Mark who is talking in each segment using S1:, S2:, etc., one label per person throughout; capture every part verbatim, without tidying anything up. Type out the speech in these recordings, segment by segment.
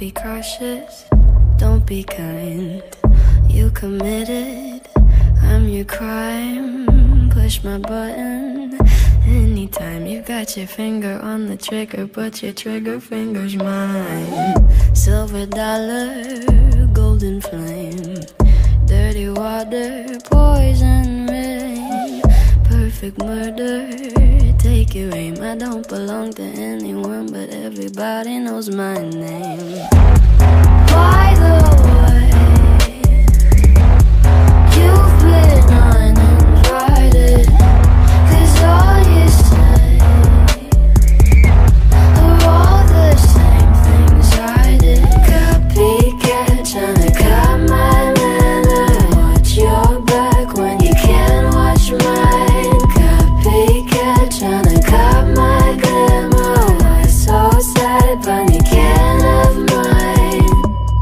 S1: be cautious, don't be kind. You committed, I'm your crime. Push my button anytime. You got your finger on the trigger, but your trigger finger's mine. Silver dollar, golden flame, dirty water, poison rain, perfect murder, take your aim. I don't belong to anyone, but everybody knows my name. By the way, you've been uninvited, 'cause all you say are all the same things I did. Copycat, tryna cut my manner. Watch your back when you can't watch mine. Copycat, tryna cut my glamour. Why so sad, but you can't have mine.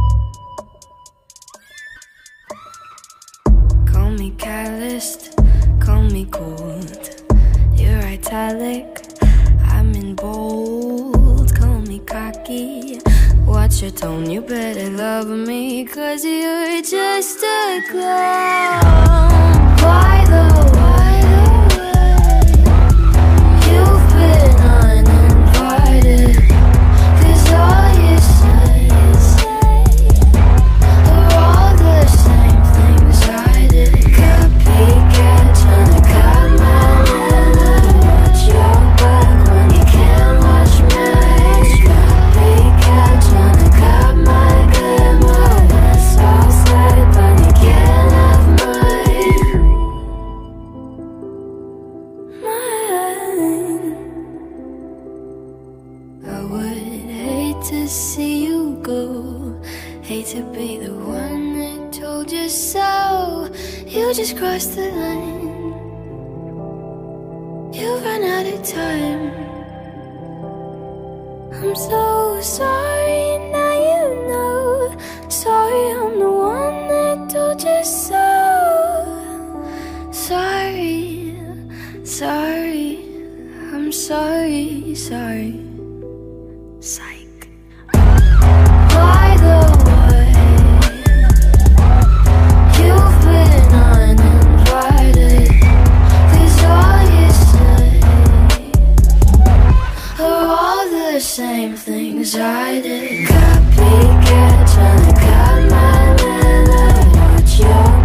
S1: Call me calloused, call me cold. You're italic, I'm in bold. Call me cocky, watch your tone. You better love me, 'cause you're just a clown. By the way, you've been uninvited, 'cause all you say are all the same things I did. Copycat, tryna cut my manner. Watch your back when you can't watch mine. Copycat, tryna cut my glamour. That's so sad, but you can't have mine. Mine. I would hate to see you go, hate to be the one that told you so. You just crossed the line, you ran out of time. I'm so sorry, now you know. Sorry, I'm the one that told you so. Sorry, sorry, I'm sorry, sorry. Psych. By the way, you've been uninvited, 'cause all you say are all the same things I did. Copycat, tryna cut my manner. Watch your